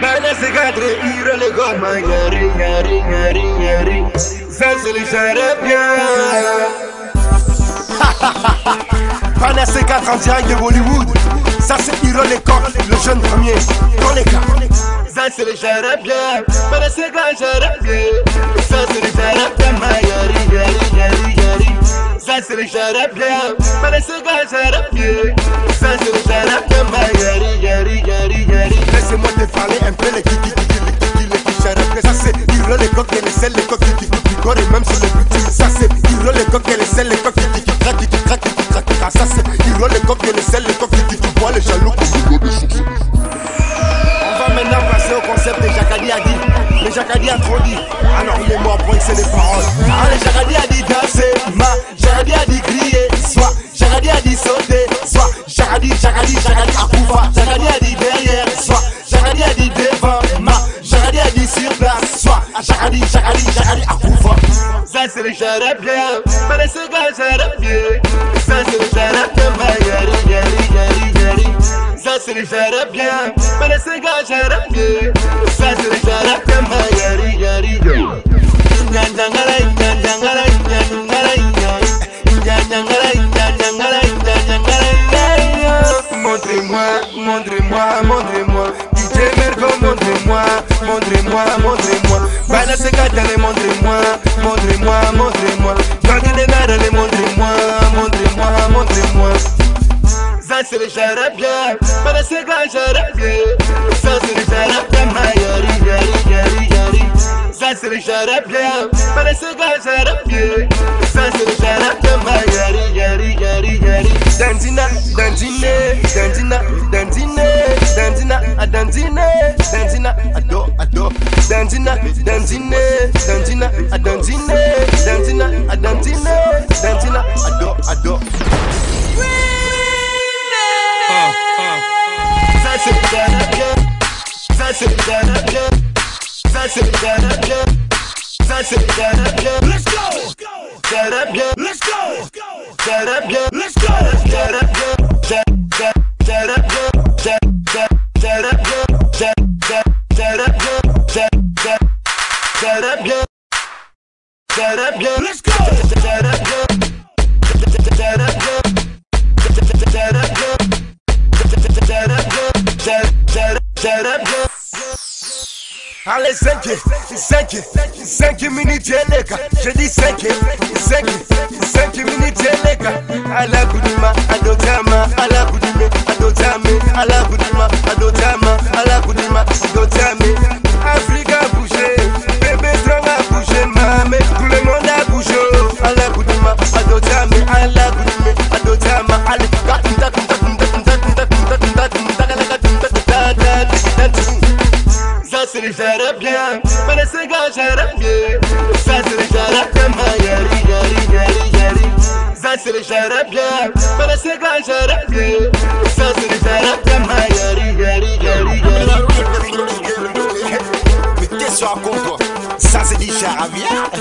Bana se cadre, iro le goma, yari, yari, yari, yari. Ça c'est les charabia. Bana se cadre en direct de Bollywood. Ça c'est Hiro Lecoq, le jeune premier, dans les cas. Ça c'est les charabia. Bana se cadre charabia. Ça c'est les charabia, yari, yari, yari, yari. Ça c'est les charabia. Bana se cadre charabia. Ça c'est les charabia, yari, yari, yari, yari. Laissez-moi te parler un peu les kiki, les charabia. Ça c'est Hiro Lecoq et les selles, les coques qui picorent et même sur les boutiques. Ça c'est Hiro Lecoq et les selles, les coques qui craquent, qui craquent, qui craquent. Ça c'est Hiro Lecoq et les selles, les coques qui voient les jaloux. On va maintenant passer au concept de Jacadi a dit. Le Jacadi a trop dit. Alors il est mort pour c'est les paroles. Ah, le Jacadi a dit danser, Jacadi a dit crier, soit Jacadi a dit sauter, soit Jacadi à pouvoir. Jacadi a dit derrière, soit Jacadi a dit devant, Jacadi a dit sur place, soit Jacadi à pouvoir. Ça c'est le charabia, mais c'est pas charabia. Ça c'est le charabia, yari, yari, yari, yari. Ça c'est le charabia, mais c'est pas charabia. Ça c'est le charabia, yari, yari, yari. Montrez-moi, montrez-moi, montrez-moi. DJ Mergo, montrez-moi, montrez-moi, montrez-moi. Bana se catale, montrez-moi, montrez-moi, montrez-moi. Quand il est là, montrez-moi, montrez-moi, montrez-moi. Ça c'est le charabia, bana se catale charabia. Ça c'est le charabia, yari, yari, yari, yari. Ça c'est le charabia, bana se catale charabia. Ça c'est le charabia, yari, yari, yari, yari. Danzina, danzine, danzina, danzine, danzina, a danzine, danzina, ado, ado. Danzina, danzine, danzina, a danzine, danzina, a danzine, danzina, ado, ado. Ça c'est le charabia, ça c'est le charabia, ça c'est le charabia, ça c'est le charabia. Let's go, charabia, let's go, charabia, let's go, charabia, charabia, charabia, charabia, charabia, let's go, charabia, allez 5 minutes les gars. Je dis 5 minutes les gars. À la goudima, à dotama, à la goudime, à dotame, à la goudima, à dotama, à la goudima, à dotame. Africa a bougé, bébé strong a bougé, mamé, tout le monde a bougé. À la goudima, à dotame, à la goudime, à dotama, allez, ça c'est les charabia, mais c'est pas charabia. Ça c'est les charabia, yari, yari, yari, yari. Ça c'est les charabia, mais c'est pas charabia. Ça c'est les charabia, yari, yari, yari, yari. Mais qu'est-ce qu'on raconte toi? Ça c'est des charabia.